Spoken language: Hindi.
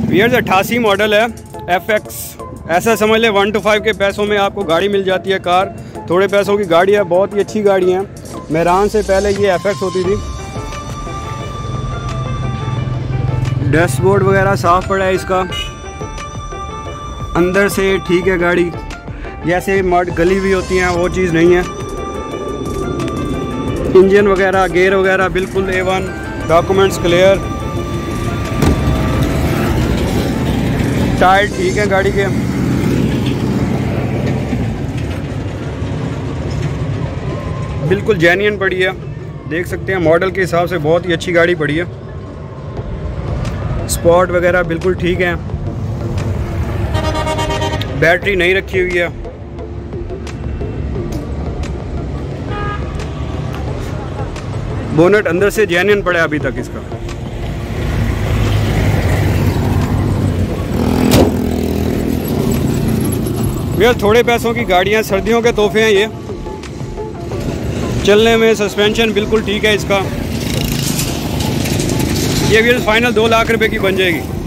वीयर्स 88 मॉडल है FX, ऐसा समझ ले 1 to 5 के पैसों में आपको गाड़ी मिल जाती है। कार थोड़े पैसों की गाड़ी है, बहुत ही अच्छी गाड़ी है। मेहरान से पहले ये FX होती थी। डैशबोर्ड वगैरह साफ पड़ा है इसका, अंदर से ठीक है गाड़ी, जैसे मड गली हुई होती हैं वो चीज़ नहीं है। इंजन वगैरह गेयर वगैरह बिल्कुल A1, डॉक्यूमेंट्स क्लियर, टायर ठीक है गाड़ी के। बिल्कुल जेन्युइन पड़ी है, देख सकते हैं मॉडल के हिसाब से बहुत ही अच्छी गाड़ी पड़ी है। स्पॉट वगैरह बिल्कुल ठीक है, बैटरी नहीं रखी हुई है। बोनट अंदर से जेन्युइन पड़ा है अभी तक इसका। भैया थोड़े पैसों की गाड़ियां, सर्दियों के तोहफे हैं ये। चलने में सस्पेंशन बिल्कुल ठीक है इसका। ये व्हील फाइनल 2 लाख रुपए की बन जाएगी।